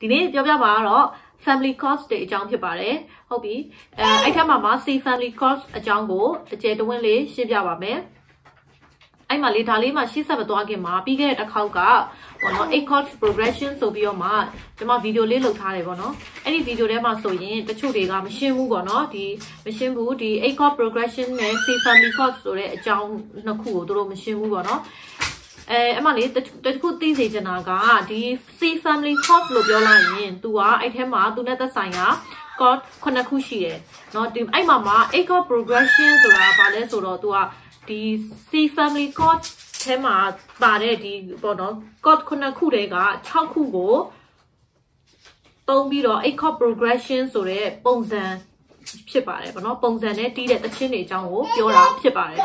ဒီနေ့ပြောပြပါတော့ family cost တွေအကြောင်းဖြစ်ပါတယ်ဟုတ်ပြီအဲ့ထက်မှာ C family cost အကြောင်းကိုအကျယ်တဝင့်လေးရှင်းပြပါမယ်အဲ့မှာလေဒါလေးမှာရှင်းဆက်မသွားခင်မှာပြီးခဲ့တဲ့တစ်ခေါက်ကပေါ့နော် 8 cost progression ဆိုပြီးတော့မှကျွန်မဗီဒီယိုလေးလုပ်ထားတယ်ပေါ့နော်အဲ့ဒီဗီဒီယိုထဲမှာဆိုရင်တချို့တွေကမရှင်းဘူးပေါ့နော်ဒီမရှင်းဘူးဒီ 8 cost progression နဲ့ C family cost ဆိုတဲ့အကြောင်းနှစ်ခုကိုသူတို့မရှင်းဘူးပေါ့နော်အမလေးတခုသိစေချင်တာကဒီ C family cost လို့ပြောလိုက်ရင် तू ကအဲ့ထဲမှာ तू နဲ့သက်ဆိုင်ရာ cost 9ခုရှိတယ်เนาะဒီအဲ့မှာ 8 cost progression ဆိုတာဘာလဲဆိုတော့ तू ကဒီ C family cost ထဲမှာပါတဲ့ဒီပေါ့နော် cost 9ခုတည်းက6ခုကိုသုံးပြီးတော့ 8 cost progression ဆိုတဲ့ပုံစံဖြစ်ပါတယ်ပေါ့နော်ပုံစံနဲ့တီးတဲ့တခြင်းတွေအကြောင်းကိုပြောတာဖြစ်ပါတယ်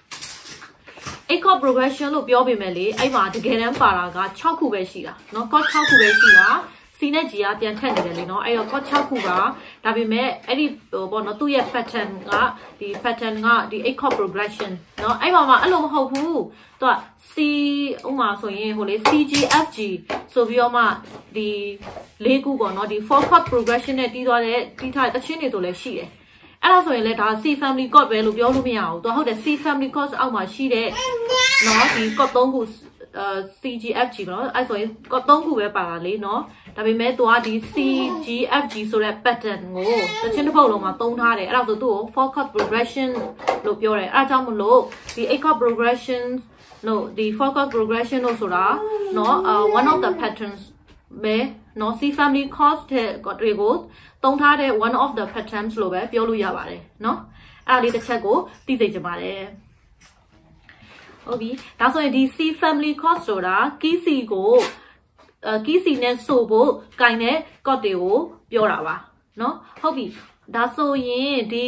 8 cost progression လို့ပြောပေမဲ့လေအဲ့မှာတကယ်တမ်းပါတာက6ခုပဲရှိတာเนาะ cost 6ခုပဲရှိတာ C နဲ့ G ကပြန်ထက်နေတယ်လေเนาะအဲ့တော့ cost 6ခုကဒါပေမဲ့အဲ့ဒီပေါ့နော်သူ့ရဲ့ pattern ကဒီ pattern ကဒီ 8 cost progression เนาะအဲ့မှာအဲ့လိုမဟုတ်ဘူးသူက C ဥမာဆိုရင်ဟိုလေ CGFG ဆိုပြီးတော့မှဒီ၄ခုပေါ့เนาะဒီ 4 cost progression နဲ့တီးထားတဲ့တခြင်းတွေဆိုလည်းရှိတယ်အဲ့ဒါဆိုရင်လည်းဒါ C family cost ပဲလို့ပြောလို့မရဘူးသူဟုတ်တယ် C family cost အောက်မှာရှိတဲ့เนาะဒီ cost 3ခုCGFG ပေါ့နော်အဲ့ဆိုရင် cost 3ခုပဲပါတာလေเนาะဒါပေမဲ့သူကဒီ CGFG ဆိုတဲ့ pattern ကိုတခြင်းတစ်ပုတ်လုံးမှာသုံးထားတယ်အဲ့ဒါဆိုသူ့ကို 4 cost progression လို့ပြောတယ်အဲ့ဒါကြောင့်မလို့ဒီ 8 cost progression လို့ဒီ 4 cost progression လို့ဆိုတာเนาะone of the patterns ပဲเนาะ C family cost တွေကိုသုံးထားတဲ့ one of the patterns လို့ပဲပြောလို့ရပါတယ်เนาะအဲ့ဒါလေးတစ်ချက်ကိုသိစေချင်ပါတယ်ဟုတ်ပြီဒါဆိုရင်ဒီ C family cost ဆိုတာ key C ကို key C နဲ့ဆိုဖို့ကင်တဲ့ cost တွေကိုပြောတာပါเนาะဟုတ်ပြီဒါဆိုရင်ဒီ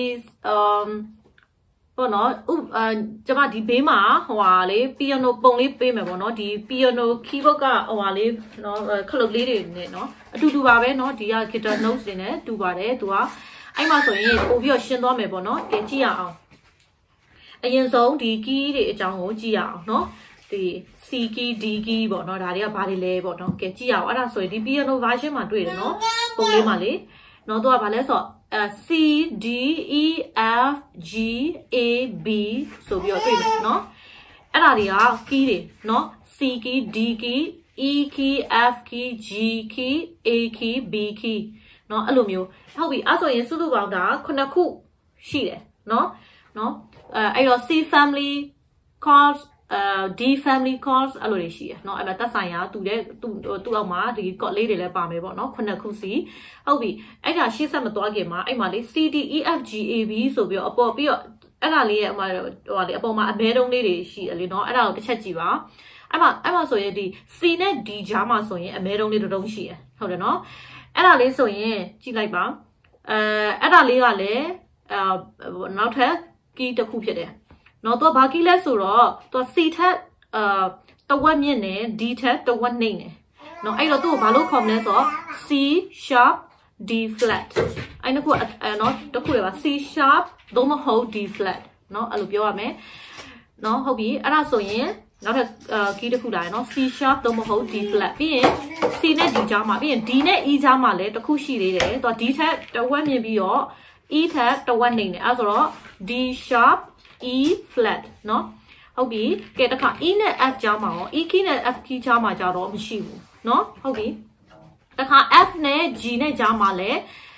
ပေါ့နော်ကျမဒီဘေးမှာဟိုဟာလေ piano ပုံလေးပေးမယ်ပေါ့နော်ဒီ piano keyboard ကဟိုဟာလေးနော်ခလုတ်လေးတွေနဲ့နော်အတူတူပါပဲနော်ဒီက guitar notes တွေနဲ့တူပါတယ်သူကအဲ့မှာဆိုရင်ပို့ပြီးတော့ရှင်းသွားမယ်ပေါ့နော်ကြည့်ရအောင်အရင်ဆုံးဒီ key တွေအကြောင်းကိုကြည့်ရအောင်နော်ဒီ C key D key ပေါ့နော်ဒါတွေကဘာတွေလဲပေါ့နော်ကြည့်ရအောင်အဲ့ဒါဆိုရင်ဒီ piano version မှာတွေ့တယ်နော်ပုံလေးမှာလေနော်သူကဘာလဲဆိုတော့C D E F G A B ဆိုပြီးတော့တွေ့မယ်เนาะအဲ့ဒါတွေက key တွေเนาะ C key D key E key F key G key A key B key เนาะအဲ့လိုမျိုးဟုတ်ပြီအဲ့ဆိုရင်စုစုပေါင်းတာ9ခုရှိတယ်เนาะအဲ့တော့ C family chords D family chords အဲ့လိုတွေရှိတယ်เนาะအဲ့မှာသက်ဆိုင်ရာသူ့အောက်မှာဒီ chord လေးတွေလည်းပါမယ်ပေါ့เนาะ9ခုစီဟုတ်ပြီအဲ့ဒါရှေ့ဆက်မသွားခင်မှာအဲ့မှာလေ C D E F G A B ဆိုပြီးတော့အပေါ်ပြီးတော့အဲ့ဒါလေးရဲ့အမဟိုလေအပေါ်မှာအမဲတုံးလေးတွေရှိတယ်လေเนาะအဲ့ဒါကိုတစ်ချက်ကြည့်ပါအဲ့မှာဆိုရင်ဒီ C နဲ့ D ကြားမှာဆိုရင်အမဲတုံးလေးတုံးရှိတယ်ဟုတ်တယ်เนาะအဲ့ဒါလေးဆိုရင်ကြည့်လိုက်ပါအဲ့ဒါလေးကလည်းနောက်ထပ် key တစ်ခုဖြစ်တယ်နော်သူကဘာ key လဲဆိုတော့သူက C ထက်တဝက်မြင့်နေ D ထက်တဝက်နှိမ့်နေနော်အဲ့တော့သူ့ကိုဘာလို့ခေါ်မလဲဆိုတော့ C sharp D flat အဲ့နှစ်ခုနော်တစ်ခုလေပါ C sharp သို့မဟုတ် D flat နော်အဲ့လိုပြောရမယ်နော်ဟုတ်ပြီအဲ့ဒါဆိုရင်နောက်ထပ်key တစ်ခုလာရနော် C sharp သို့မဟုတ် D flat ပြီးရင် C နဲ့ D ကြားမှာပြီးရင် D နဲ့ E ကြားမှာလည်းတစ်ခုရှိသေးတယ်သူက D ထက်တဝက်မြင့်ပြီးတော့ E ထက်တဝက်နှိမ့်နေအဲ့ဆိုတော့ D sharp E flat เนาะဟုတ်ပြီကဲတခါ E နဲ့ F ကြားမှာရော E key နဲ့ F key ကြားမှာကြတော့မရှိဘူးเนาะဟုတ်ပြီတခါ F နဲ့ G နဲ့ကြားမှာလဲ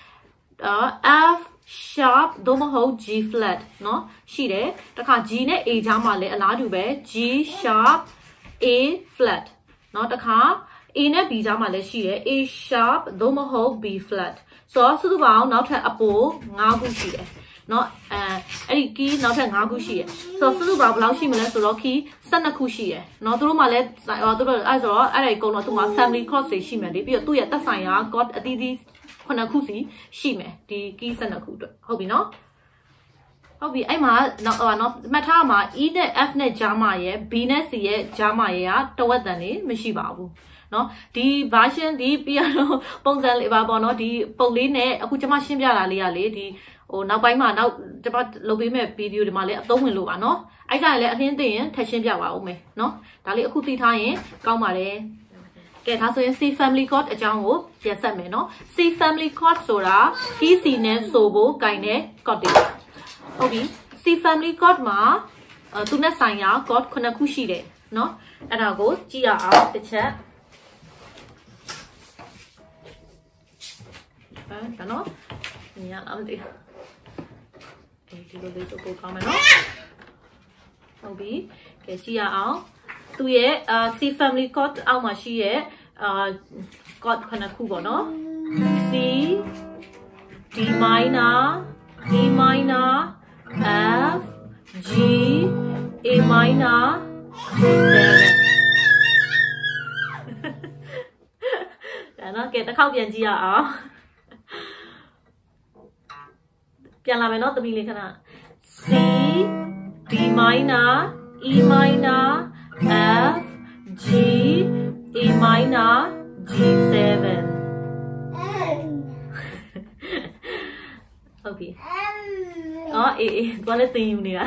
F sharp သို့မဟုတ် G flat เนาะရှိတယ်တခါ G နဲ့ A ကြားမှာလဲအလားတူပဲ G sharp A flat เนาะတခါ A နဲ့ B ကြားမှာလဲရှိတယ် A sharp သို့မဟုတ် B flat ဆိုတော့စုစုပေါင်းနောက်ထပ်အပို9ခုရှိတယ်เนาะအဲ့ဒီ key နောက်ထပ်5ခုရှိရယ်ဆိုတော့စုစုပေါင်းဘယ်လောက်ရှိမလဲဆိုတော့ key 12ခုရှိရယ်เนาะသူတို့မှလည်းသူတို့အဲ့ဆိုတော့အဲ့ဒီအကုန်လုံးသူက family cost တွေရှိမယ်လေပြီးတော့သူ့ရဲ့သက်ဆိုင်ရာ cost အသီးသီး9ခုစီရှိမယ်ဒီ key 12ခုအတွက်ဟုတ်ပြီเนาะဟုတ်ပြီအဲ့မှာနော်မှတ်ထားမှာ E နဲ့ F နဲ့ကြားမှာရယ် B နဲ့ C ရဲ့ကြားမှာရယ်ကတဝက်တန်နေမရှိပါဘူးเนาะဒီ version ဒီ piano ပုံစံလေးပါပေါ့เนาะဒီပုံလေးနဲ့အခုကျွန်မရှင်းပြတာလေးကလေဒီဟိုနောက်ပိုင်းမှာနောက်ကျွန်မလုပ်ပေးမဲ့ဗီဒီယိုတွေမှာလည်းအသုံးဝင်လို့ပါเนาะအဲ့ကြရင်လည်းအလင်းသိရင်ထပ်ရှင်းပြပါဦးမယ်เนาะဒါလေးအခုသိထားရင်ကောင်းပါတယ် cái thằng số C family chord ở trong hộp giờ xem mẹ nó C family chord số đó khi C nè số bố cái nè chord đi ok C family chord mà tụi nó sang nhá chord con nào cũng xí đấy nó anh nào có chỉ là áo để chết cái nó nhà làm gì thì tôi lấy cho cô con mày nó ok cái chỉ là áo tụi ye C family chord áo mà xí ye chord con nào cũng có nó C D minor E minor F G A minor nó kể ta khóc biển gì à biển làm nó tụi mình lên nào C D minor E minor F G A minor G7 ok con lấy tìm nè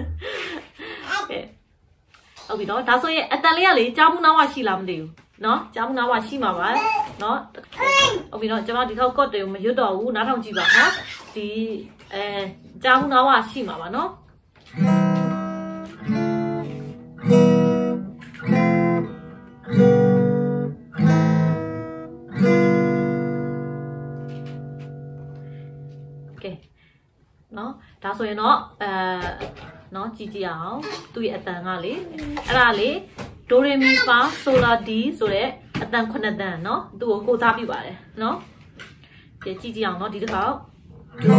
ok đó đã số vậy ta lấy lấy cháu nó vào chỉ làm điều nó cháu nó vào chỉ mà vậy nó ok nó cháu đi không có điều mà hiểu đồ nó không chỉ bảo nó thì cháu nó vào chỉ mà nó nó đã rồi nó chỉ áo tụi ở tầng ali ra li do re mi fa sol la di rồi đấy ở tầng con tầng nó tụi cô giáo bị vậy nó cái chỉ áo nó đi được không do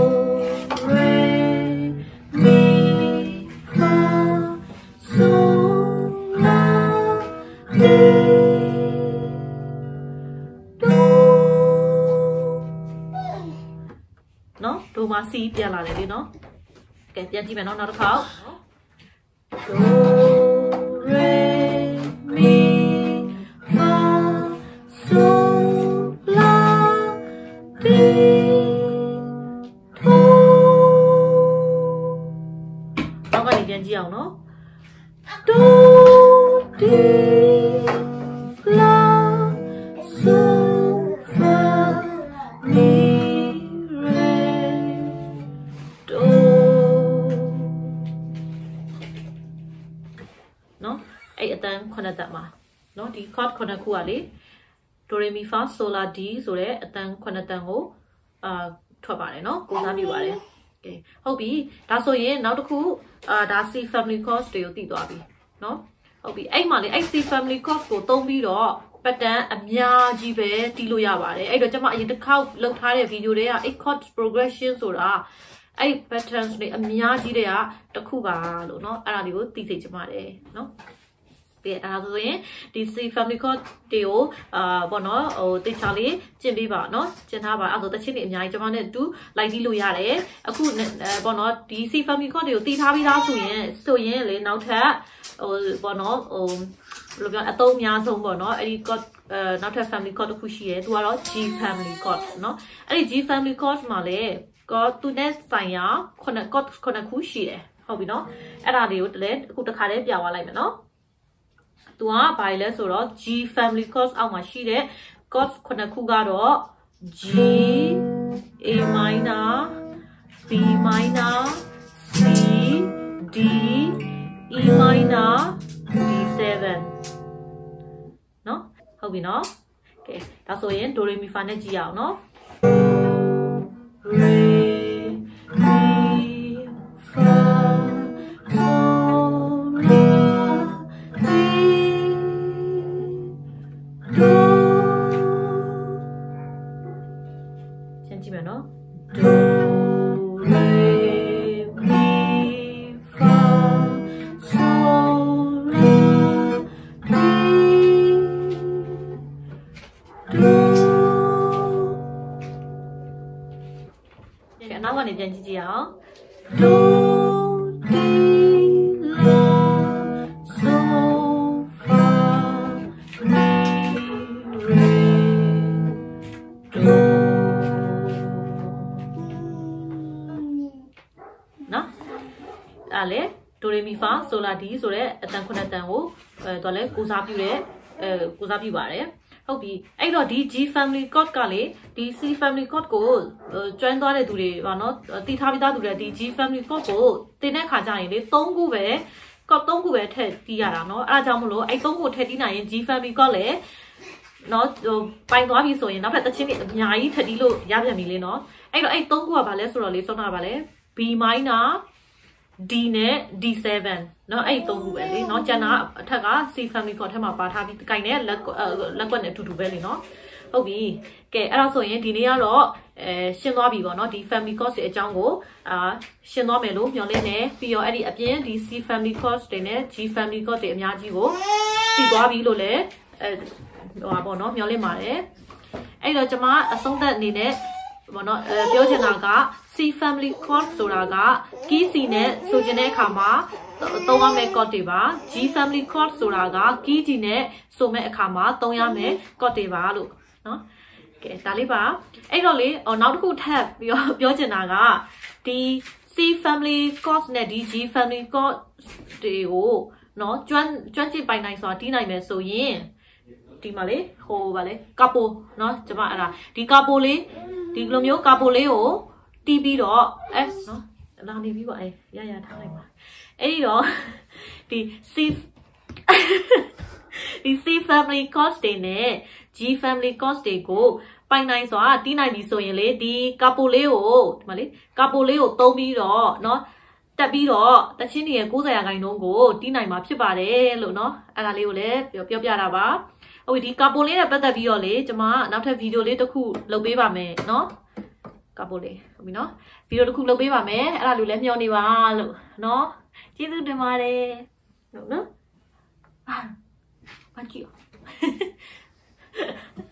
re mi fa sol la di nó đồ mà xí tiền là đi nó cái tiền chỉ phải nó được không do re mi fa sol la di do nó có tiền gì không nó do di la sol fa mi tầng con tầng mà nó đi chord con khu à đi do re mi fa sol la di rồi đấy tầng con tầng hố thoát vào đấy nó cố gắng đi vào đấy ok hậu bị đã số ye nào đó khu đã C family chord đều tỉ tọa bị nó hậu bị anh mà lấy anh C family chord của tông bi đó pattern âm nhạc gì về tỉ lôi vào đấy anh đó chắc mà những cái khâu lâu thái để video đấy à chord progression rồi đó anh patterns này âm nhạc gì đấy à đó khu vào rồi nó anh là điều tỉ gì chắc mà đấy nó vậy à rồi đi C family chord đều bọn nó tây Charlie trên bi bảo nó trên hai bảo rồi ta trên điểm nhảy cho mà nên tú lại đi lùi à đấy aku bọn nó đi C family chord đều tây thao bi ra số yến lấy nào thế bọn nó lúc đó atom nhà xong bọn nó đi chord nào thế family chord khu xí tu đó G family chord nó đi G family chord mà lấy có tu nét sai nhá con khu xí đấy không biết nó ra điều lấy aku ta khai đấy biểu lại mà nó tụi nó bài lên số đó G family chord ao mà xí đấy chord con khu ga đó G A minor B minor C D E minor D7 nó không biết nó ok ta số yên do re mi fa này chỉ ảo nó re mi fa sol la di xem nó do re mi fa sol la di do cái nó còn để tiền gì hả do di la sol fa mi re do à lẽ do re mi fa sol la di rồi đấy tầng con tầng hố rồi lấy cô giáo biểu đấy ကိုစားပြပါတယ်ဟုတ်ပြီအဲ့တော့ဒီ G family code ကလေဒီ C family code ကိုကျွမ်းသွားတဲ့သူတွေပါနော်တည်ထားပြီးသားသူတွေဒီ G family code ကိုတင်တဲ့ခါကျရင်လေ3ခုပဲcode 3ခုပဲထည့်တီးရတာနော်အဲ့ဒါကြောင့်မလို့အဲ့3ခုထည့်တီးနိုင်ရင် G family code လေနော်ပိုင်သွားပြီဆိုရင်နောက်ထပ်တချင်းတွေအများကြီးထပ်တီးလို့ရပြန်ပြီလေနော်အဲ့တော့အဲ့3ခုကဘာလဲဆိုတော့လေစောနာပါလေ B minor D နဲ့ D7 เนาะအဲ့3ခုပဲလေเนาะကျန်တာအထက်က C family code ထဲမှာပါထားပြီးကြိုင်တဲ့လက်ကွက်နဲ့အတူတူပဲလေเนาะဟုတ်ပြီကဲအဲ့ဒါဆိုရင်ဒီနေ့ကတော့ရှင်းသွားပြီပေါ့เนาะဒီ family code တွေအကြောင်းကိုရှင်းသွားမယ်လို့မျှော်လင့်နေပြီးတော့အဲ့ဒီအပြင်ဒီ C family code တွေနဲ့ G family code တွေအများကြီးကိုသိသွားပြီလို့လည်းဟိုပါပေါ့เนาะမျှော်လင့်ပါတယ်အဲ့တော့ကျွန်မအဆုံးသက်အနေနဲ့ဘောနော်ပြောချင်တာက C family code ဆိုတာက key C နဲ့ဆိုချင်တဲ့အခါမှာသုံးရမယ့် code တွေပါ G family code ဆိုတာက key G နဲ့ဆိုမဲ့အခါမှာသုံးရမယ့် code တွေပါလို့နော်ကဲဒါလေးပါအဲ့တော့လေနောက်တစ်ခုထပ်ပြောချင်တာကဒီ C family code နဲ့ဒီ G family code တွေကိုနော်ကျွမ်းကျင်ပိုင်နိုင်ဆိုတာတီးနိုင်မယ်ဆိုရင်ဒီမှာလေဟိုဗာလေကာပိုနော်ကျွန်မအဲ့ဒါဒီကာပိုလေးဒီလိုမျိုးကာပိုလေးကိုတီးပြီးတော့နော်လာနေပြီပေါ့ရထားလိုက်ပါအဲ့ဒီတော့ဒီ C family code တွေနဲ့ G family code တွေကိုပိုင်နိုင်စွာတီးနိုင်ပြီဆိုရင်လေဒီကာပိုလေးကိုဒီမှာလေကာပိုလေးကိုသုံးပြီးတော့နော်တက်ပြီးတော့တချင်းတွေရဲ့90%ကိုတီးနိုင်မှာဖြစ်ပါတယ်လို့နော်အဲ့ဒါလေးကိုလည်းပြောပြတာပါဟုတ်ဒီကာပိုလေးနဲ့ပတ်သက်ပြီးတော့လေကျွန်မနောက်ထပ်ဗီဒီယိုလေးတစ်ခုလုပ်ပေးပါမယ်နော်ကာပိုလေးဟုတ်ပြီနော်ဗီဒီယိုတစ်ခုလုပ်ပေးပါမယ်အဲ့ဒါလိုလည်းမျှော်နေပါလို့နော်ကျေးဇူးတင်ပါတယ်ဟုတ်နော်ဘာကြည့်